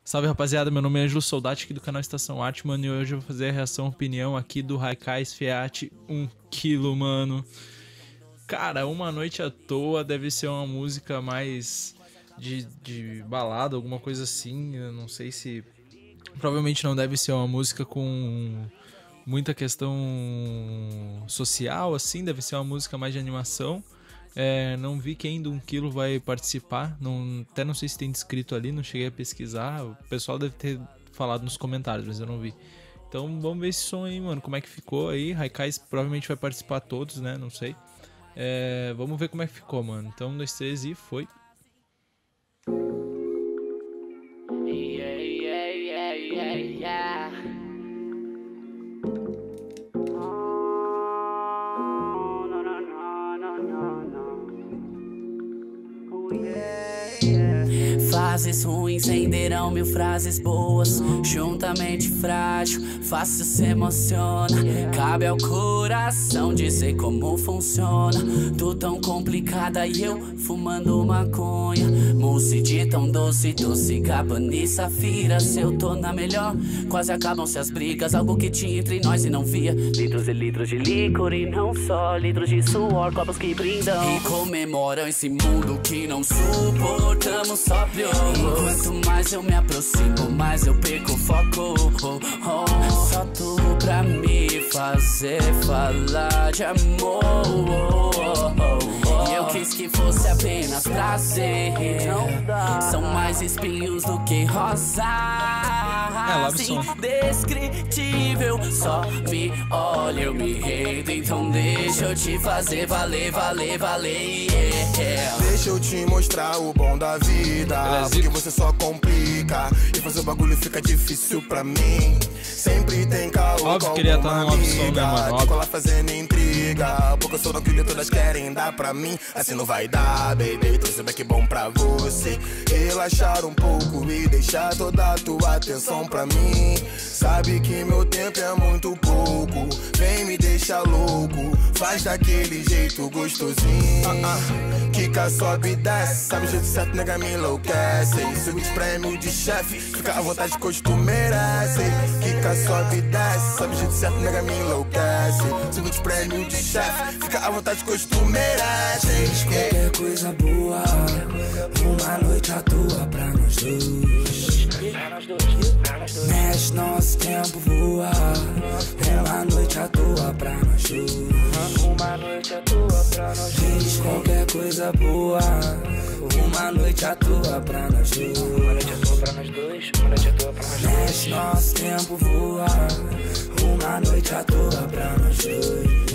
Salve rapaziada, meu nome é Ângelo Soldati aqui do canal Estação Arte, mano, e hoje eu vou fazer a reação opinião aqui do Haikais Fiat 1 kg, mano. Cara, Uma Noite à Toa deve ser uma música mais de balada, alguma coisa assim, eu não sei se... Provavelmente não deve ser uma música com muita questão social, assim, deve ser uma música mais de animação. Não vi quem do 1 kg vai participar, até não sei se tem descrito ali, não cheguei a pesquisar. O pessoal deve ter falado nos comentários, mas eu não vi. Então vamos ver esse som aí, mano, como é que ficou aí. Haikais provavelmente vai participar todos, né, não sei. Vamos ver como é que ficou, mano. Então 1, 2, 3 e foi. Fases ruins renderão 1000 frases boas. Juntamente frágil, fácil se emociona. Cabe ao coração dizer como funciona. Tu tão complicada e eu fumando maconha. Mousse de tão doce, doce, Gabbana e Safira. Se eu tô na melhor, quase acabam-se as brigas. Algo que tinha entre nós e não via. Litros e litros de licor e não só. Litros de suor, copos que brindam e comemoram esse mundo que não suportamos só pior. Quanto mais eu me aproximo, mais eu perco o foco. Só tu pra me fazer falar de amor. E eu quis que fosse apenas prazer. São mais espinhos do que rosas. Indescritível, só me olha, eu me rendo. Então deixa eu te fazer valer, valer, valer, yeah. Deixa eu te mostrar o bom da vida, porque você só complica e fazer o bagulho fica difícil pra mim. Sempre tem caô, óbvio que ele ia estar no love song, né, mano? Óbvio. Lá fazendo intriga, porque eu sou daquilo e todas querem dar pra mim. Assim não vai dar, baby, trouxe um back bom pra você. Relaxar um pouco e deixar toda a tua atenção pra mim. Sabe que meu tempo é muito pouco, vem me deixar louco, faz daquele jeito gostosinho. Quica, sobe e desce, sabe o jeito certo, nega, me enlouquece. Subi de prêmio de chefe, fica à vontade que hoje tu merece. Quica, sobe e desce, sabe o jeito certo, nega, me enlouquece. Subi de prêmio de chefe, fica à vontade que hoje tu merece. Qualquer coisa boa, uma noite à toa pra nós dois. Mexe, nosso tempo voa, uma noite à toa pra nós dois. Uma noite à toa pra nós dois. Diz qualquer coisa boa, uma noite à toa pra nós dois. Uma noite à toa pra nós dois, uma noite à toa pra nós dois. Mexe, nosso tempo voa, uma noite à toa pra nós dois.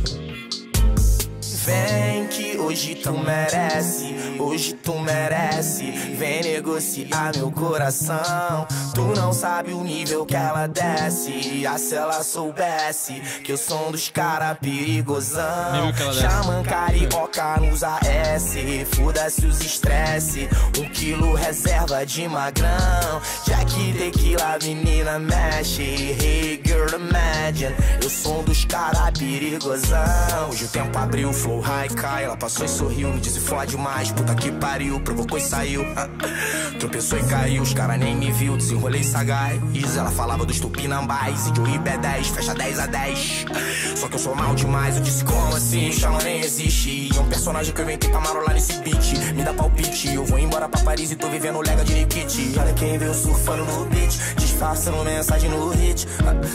Vem que hoje tu merece, hoje tu merece. Vem negociar meu coração. Tu não sabe o nível que ela desce. Se ela soubesse que eu sou um dos cara perigosão. Chaman carioca nos AS, foda-se os estresse. 1 kg reserva de magrão. Jack tequila, menina mexe. Hey girl, imagine, eu sou um dos cara perigosão. Hoje o tempo abriu, flow Haikai, ela passou e sorriu, me disse fode mais, puta que pariu, provocou e saiu. Tropeçou e caiu, os cara nem me viu, desenrolei sagaz. Ela falava dos tupinambás, e de Uribe é 10, fecha 10 a 10. Só que eu sou mal demais, eu disse como assim, chama nem existe. E um personagem que eu inventei pra marolar nesse beat, me dá palpite, eu vou embora pra Paris e tô vivendo lega de Nikit. Olha quem veio surfando no beat, disfarçando mensagem no hit.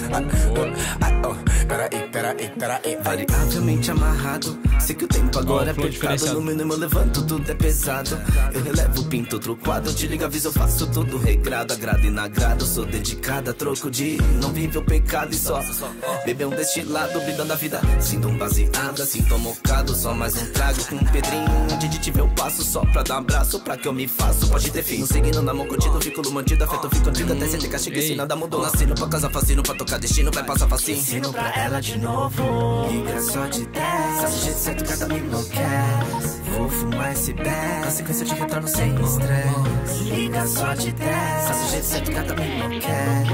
Peraí. Variavelmente amarrado, sei que o tempo agora é pecado. No mínimo eu levanto, tudo é pesado. Eu relevo, pinto outro quadro, te ligo, aviso, eu faço tudo regrado. Agrado e nagrado, sou dedicado a troco de não vive o pecado e só beber um destilado, brindando a vida. Sinto um baseado, assim tô mocado, só mais um trago com um pedrinho. Onde de te ver eu passo só pra dar um abraço, pra que eu me faço, pode ter fim. Seguindo na mão contigo, fico mantido, afeto, fico contigo até ser castigo. E se nada mudou, nascendo pra casa, fascino, pra tocar destino, vai passar facinho. Ensino pra ela de novo, liga só de 10, sabe o jeito certo, cada me enlouquece. Vou fumar esse pé, na sequência eu te retorno sem estresse. Liga só de 10, sabe o jeito certo, cada me enlouquece.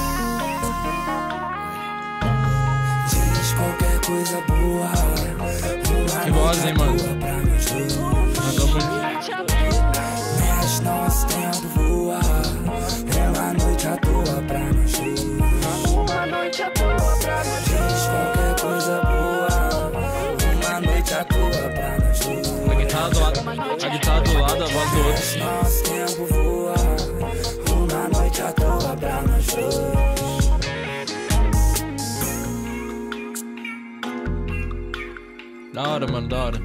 Diz qualquer coisa boa, que voz, hein, mano? Mexe, nosso tempo voa, a todos. Nosso tempo voa, uma noite à toa pra nós dois. Da hora, mano, da hora.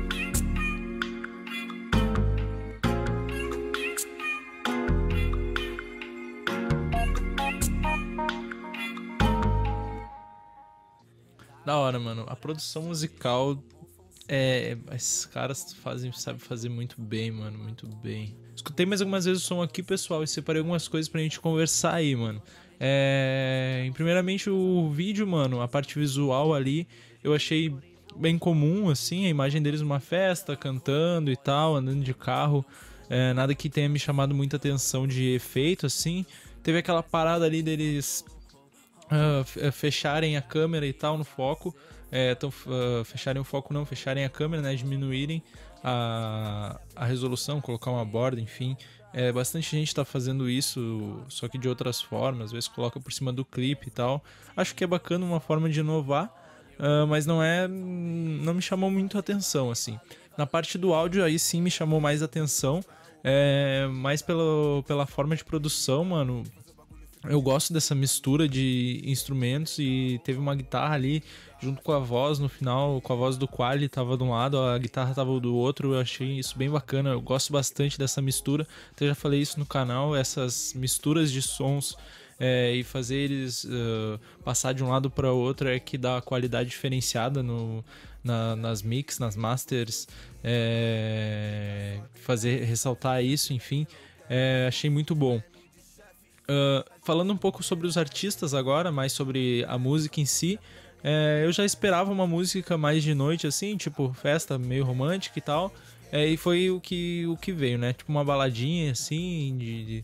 Da hora, mano. A produção musical esses caras sabem fazer muito bem, mano. Muito bem. Escutei mais algumas vezes o som aqui, pessoal, e separei algumas coisas pra gente conversar aí, mano. Primeiramente o vídeo, mano, a parte visual ali, eu achei bem comum, assim, a imagem deles numa festa, cantando e tal, andando de carro. Nada que tenha me chamado muita atenção de efeito, assim. Teve aquela parada ali deles fecharem a câmera e tal no foco. Fecharem o foco não, fecharem a câmera, né, diminuírem a resolução, colocar uma borda, enfim. Bastante gente tá fazendo isso, só que de outras formas, às vezes coloca por cima do clipe e tal. Acho que é bacana, uma forma de inovar, mas não me chamou muito a atenção, assim. Na parte do áudio aí sim me chamou mais atenção, mais pela forma de produção, mano. Eu gosto dessa mistura de instrumentos e teve uma guitarra ali junto com a voz no final, com a voz do Quali tava de um lado, a guitarra tava do outro. Eu achei isso bem bacana, eu gosto bastante dessa mistura. Até já falei isso no canal, essas misturas de sons e fazer eles passar de um lado para o outro é que dá qualidade diferenciada nas mix, nas masters, fazer ressaltar isso, enfim, achei muito bom. Falando um pouco sobre os artistas agora, mais sobre a música em si, eu já esperava uma música mais de noite, assim, tipo festa, meio romântica e tal, e foi o que veio, né? Tipo uma baladinha, assim,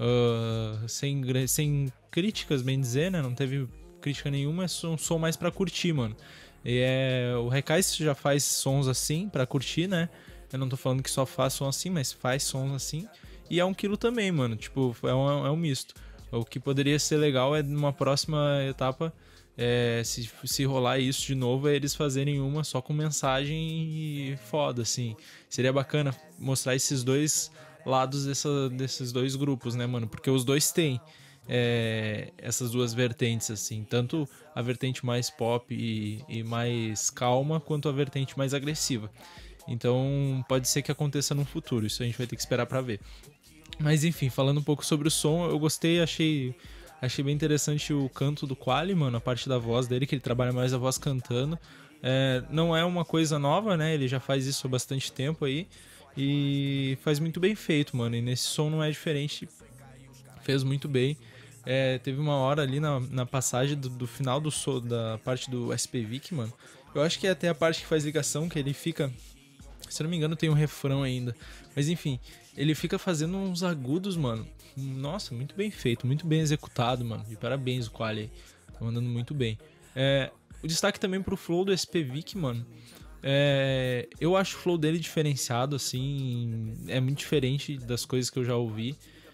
sem críticas, bem dizer, né? Não teve crítica nenhuma, é um som mais pra curtir, mano. E o Haikais já faz sons assim, pra curtir, né? Eu não tô falando que só faz som assim, mas faz sons assim. E é 1 quilo também, mano. Tipo, é um misto. O que poderia ser legal é numa próxima etapa, se rolar isso de novo, é eles fazerem uma só com mensagem e foda, assim. Seria bacana mostrar esses dois lados desses dois grupos, né, mano? Porque os dois têm essas duas vertentes, assim. Tanto a vertente mais pop e mais calma, quanto a vertente mais agressiva. Então pode ser que aconteça no futuro. Isso a gente vai ter que esperar pra ver. Mas enfim, falando um pouco sobre o som, eu gostei, achei bem interessante o canto do Quali, mano, a parte da voz dele, que ele trabalha mais a voz cantando. Não é uma coisa nova, né? Ele já faz isso há bastante tempo aí e faz muito bem feito, mano. E nesse som não é diferente, fez muito bem. Teve uma hora ali na passagem do final da parte do SPVIC, mano. Eu acho que é até a parte que faz ligação, que ele fica... Se eu não me engano, tem um refrão ainda. Mas enfim, ele fica fazendo uns agudos, mano. Nossa, muito bem feito, muito bem executado, mano. De parabéns o Quali aí. Tá mandando muito bem. O destaque também pro flow do SPVIC, mano. Eu acho o flow dele diferenciado, assim. É muito diferente das coisas que eu já ouvi.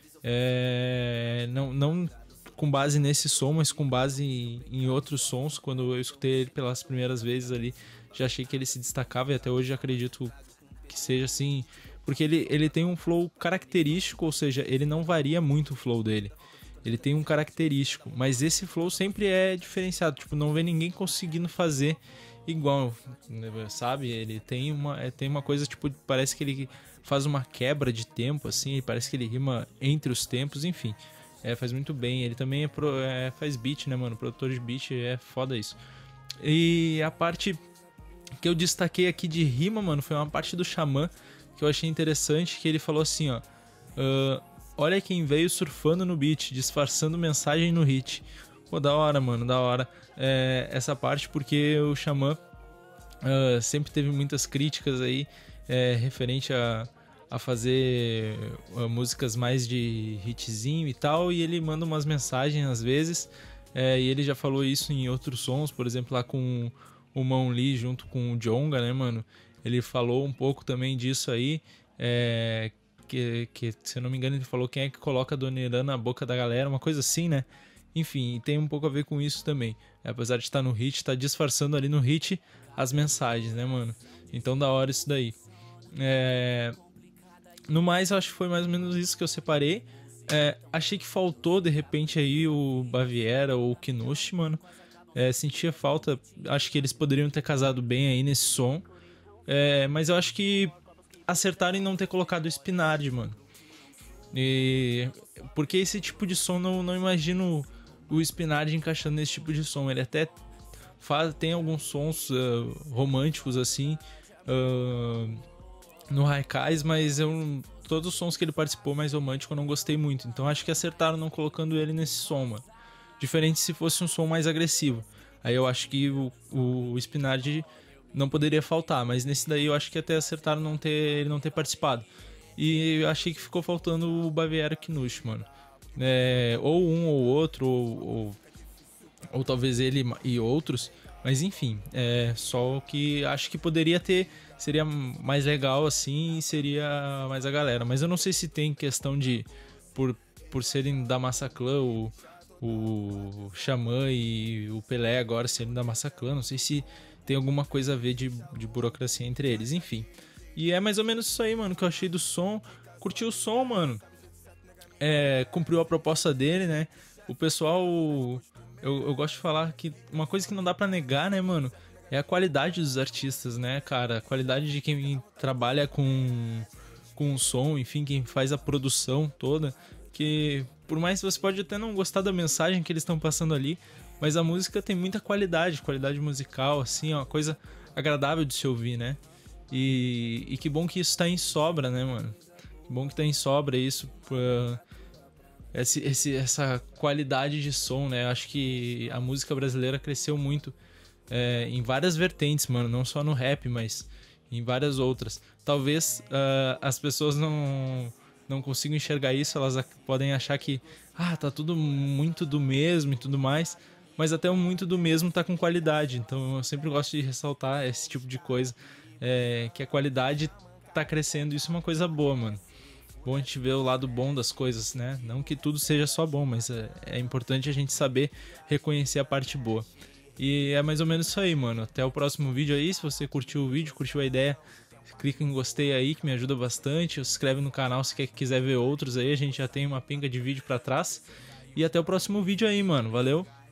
Não com base nesse som, mas com base em outros sons. Quando eu escutei ele pelas primeiras vezes ali, já achei que ele se destacava e até hoje acredito que seja assim, porque ele tem um flow característico, ou seja, ele não varia muito o flow dele. Ele tem um característico, mas esse flow sempre é diferenciado, tipo, não vê ninguém conseguindo fazer igual, sabe? Ele tem uma coisa, tipo, parece que ele faz uma quebra de tempo, assim, parece que ele rima entre os tempos, enfim. Faz muito bem. Ele também faz beat, né, mano? Produtor de beat, é foda isso. E a parte que eu destaquei aqui de rima, mano, foi uma parte do Xamã que eu achei interessante, que ele falou assim, ó: olha quem veio surfando no beat, disfarçando mensagem no hit. Pô, da hora, mano, da hora. Essa parte, porque o Xamã sempre teve muitas críticas aí referente a fazer músicas mais de hitzinho e tal, e ele manda umas mensagens às vezes, e ele já falou isso em outros sons, por exemplo, lá com o Mão Lee junto com o Djonga, né, mano? Ele falou um pouco também disso aí, que se eu não me engano ele falou quem é que coloca a Dona Irã na boca da galera, uma coisa assim, né? Enfim, tem um pouco a ver com isso também. Apesar de estar no hit, tá disfarçando ali no hit as mensagens, né, mano? Então da hora isso daí. No mais, eu acho que foi mais ou menos isso que eu separei. Achei que faltou, de repente, aí o Baviera ou o Kinushi, mano. Sentia falta, acho que eles poderiam ter casado bem aí nesse som. Mas eu acho que acertaram em não ter colocado o Spinard, mano. Porque esse tipo de som, não imagino o Spinard encaixando nesse tipo de som. Ele até tem alguns sons românticos, assim, no Haikais, mas todos os sons que ele participou mais romântico eu não gostei muito. Então acho que acertaram não colocando ele nesse som, mano. Diferente se fosse um som mais agressivo. Aí eu acho que o Spinard não poderia faltar. Mas nesse daí eu acho que até acertaram ele não ter participado. E eu achei que ficou faltando o Baviera Kinushi, mano. Ou um ou outro, ou talvez ele e outros. Mas enfim, só que acho que poderia ter. Seria mais legal assim e seria mais a galera. Mas eu não sei se tem questão de... Por serem da Massaclan, o Xamã e o Pelé agora serem da Massaclan, não sei se tem alguma coisa a ver de burocracia entre eles, enfim. E é mais ou menos isso aí, mano, que eu achei do som. Curti o som, mano. Cumpriu a proposta dele, né? O pessoal... Eu gosto de falar que uma coisa que não dá pra negar, né, mano, é a qualidade dos artistas, né, cara? A qualidade de quem trabalha com o som, enfim, quem faz a produção toda. Que por mais que você pode até não gostar da mensagem que eles estão passando ali, mas a música tem muita qualidade musical, assim, é uma coisa agradável de se ouvir, né? E que bom que isso tá em sobra, né, mano? Que bom que tá em sobra isso, essa qualidade de som, né? Acho que a música brasileira cresceu muito em várias vertentes, mano, não só no rap, mas em várias outras. Talvez as pessoas não consigam enxergar isso, elas podem achar que tá tudo muito do mesmo e tudo mais, mas até o muito do mesmo tá com qualidade. Então eu sempre gosto de ressaltar esse tipo de coisa, que a qualidade tá crescendo. Isso é uma coisa boa, mano. Bom a gente ver o lado bom das coisas, né? Não que tudo seja só bom, mas é importante a gente saber reconhecer a parte boa. E é mais ou menos isso aí, mano. Até o próximo vídeo aí. Se você curtiu o vídeo, curtiu a ideia, clica em gostei aí, que me ajuda bastante. Se inscreve no canal se quiser ver outros aí. A gente já tem uma pinga de vídeo pra trás. E até o próximo vídeo aí, mano. Valeu!